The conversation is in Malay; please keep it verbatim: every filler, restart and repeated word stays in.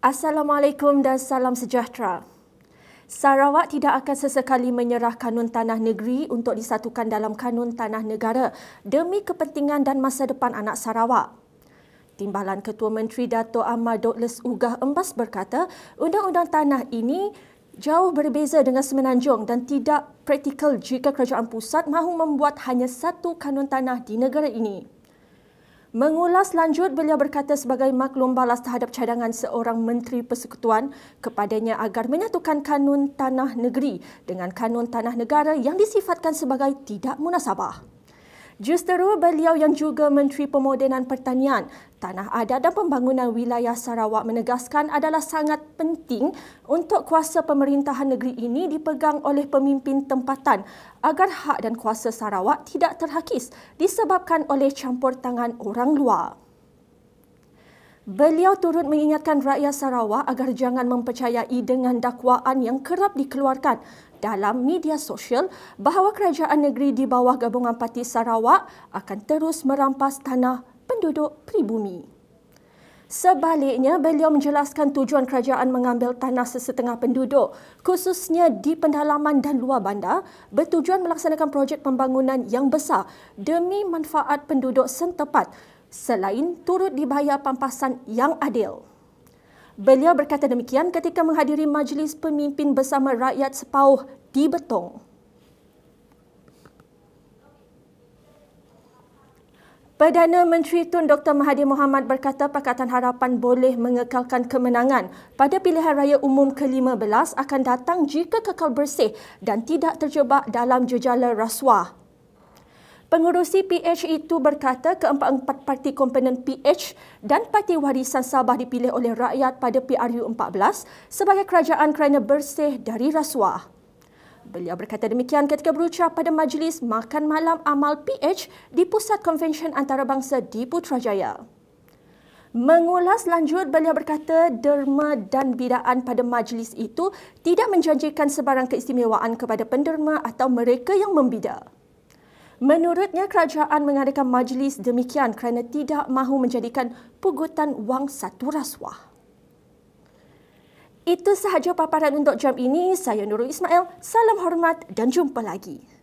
Assalamualaikum dan salam sejahtera. Sarawak tidak akan sesekali menyerah kanun tanah negeri untuk disatukan dalam kanun tanah negara demi kepentingan dan masa depan anak Sarawak. Timbalan Ketua Menteri Dato' Ahmad Douglas Ugah Embas berkata, undang-undang tanah ini jauh berbeza dengan Semenanjung dan tidak praktikal jika kerajaan pusat mahu membuat hanya satu kanun tanah di negara ini. Mengulas lanjut, beliau berkata sebagai maklum balas terhadap cadangan seorang Menteri Persekutuan kepadanya agar menyatukan kanun tanah negeri dengan kanun tanah negara yang disifatkan sebagai tidak munasabah. Justeru, beliau yang juga Menteri Pemodenan Pertanian, Tanah Adat dan Pembangunan Wilayah Sarawak menegaskan adalah sangat penting untuk kuasa pemerintahan negeri ini dipegang oleh pemimpin tempatan agar hak dan kuasa Sarawak tidak terhakis disebabkan oleh campur tangan orang luar. Beliau turut mengingatkan rakyat Sarawak agar jangan mempercayai dengan dakwaan yang kerap dikeluarkan dalam media sosial bahawa kerajaan negeri di bawah Gabungan Parti Sarawak akan terus merampas tanah penduduk pribumi. Sebaliknya, beliau menjelaskan tujuan kerajaan mengambil tanah sesetengah penduduk, khususnya di pendalaman dan luar bandar, bertujuan melaksanakan projek pembangunan yang besar demi manfaat penduduk setempat, selain turut dibayar pampasan yang adil. Beliau berkata demikian ketika menghadiri majlis pemimpin bersama rakyat sepauh di Betong. Perdana Menteri Tun Doktor Mahathir Mohamad berkata Pakatan Harapan boleh mengekalkan kemenangan pada pilihan raya umum ke lima belas akan datang jika kekal bersih dan tidak terjebak dalam jejala rasuah. Pengerusi P H itu berkata keempat-empat parti komponen P H dan Parti Warisan Sabah dipilih oleh rakyat pada P R U empat belas sebagai kerajaan kerana bersih dari rasuah. Beliau berkata demikian ketika berucap pada majlis makan malam amal P H di Pusat Konvensyen Antarabangsa di Putrajaya. Mengulas lanjut, beliau berkata derma dan bidaan pada majlis itu tidak menjanjikan sebarang keistimewaan kepada penderma atau mereka yang membida. Menurutnya, kerajaan mengadakan majlis demikian kerana tidak mahu menjadikan pugutan wang satu rasuah. Itu sahaja paparan untuk jam ini. Saya Nurul Ismail. Salam hormat dan jumpa lagi.